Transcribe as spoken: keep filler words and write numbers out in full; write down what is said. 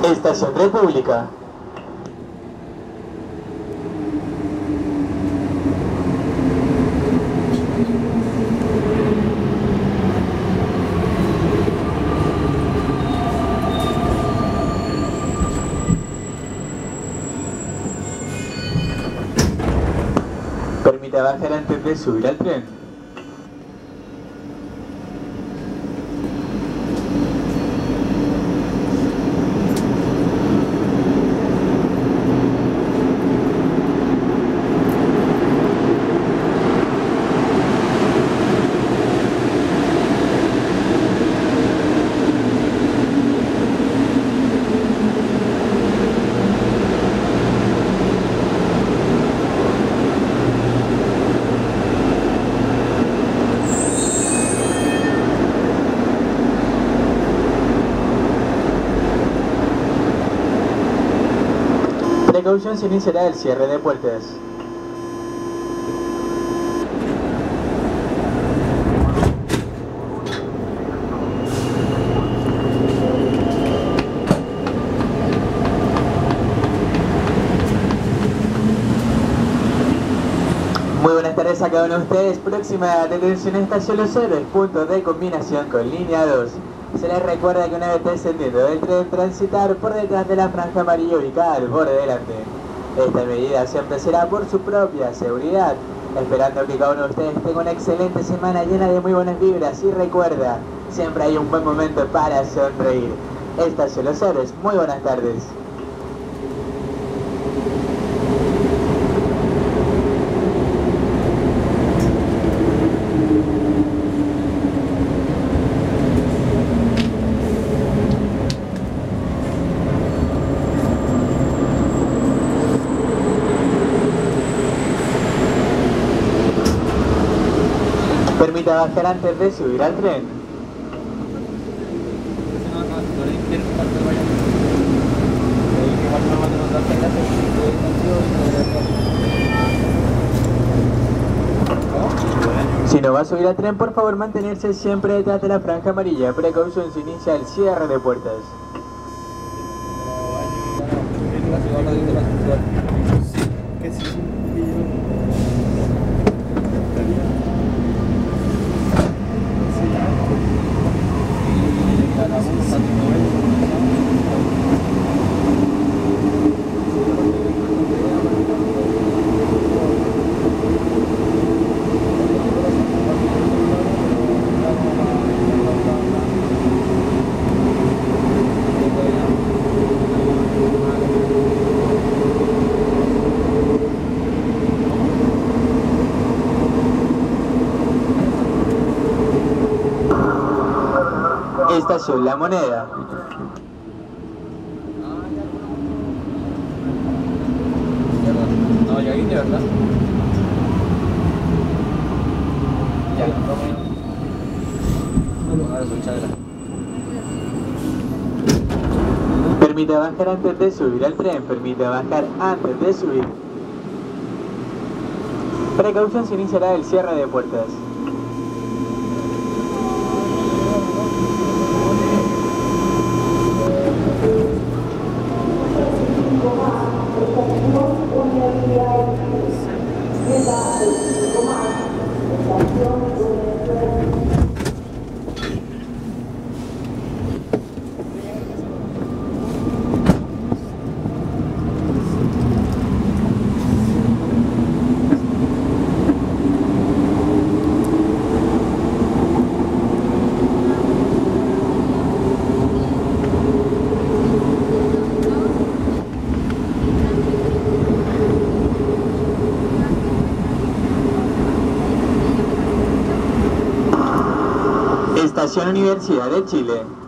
Estación República. Permita bajar antes de subir al tren. Precaución, se iniciará el cierre de puertas. Muy buenas tardes a cada uno de ustedes. Próxima detención en Estación Los Héroes, punto de combinación con línea dos. Se les recuerda que una vez descendiendo del tren, transitar por detrás de la franja amarilla ubicada al borde delante. Esta medida siempre será por su propia seguridad, esperando que cada uno de ustedes tenga una excelente semana llena de muy buenas vibras. Y recuerda, siempre hay un buen momento para sonreír. Estación Los Héroes, muy buenas tardes. Permita bajar antes de subir al tren. Si no va a subir al tren, por favor mantenerse siempre detrás de la franja amarilla. Precaución, se inicia el cierre de puertas. Estación La Moneda. No, ya vine, ¿verdad? Ya, no. Permita bajar antes de subir al tren. Permita bajar antes de subir. Precaución, se iniciará el cierre de puertas. Estación Universidad de Chile.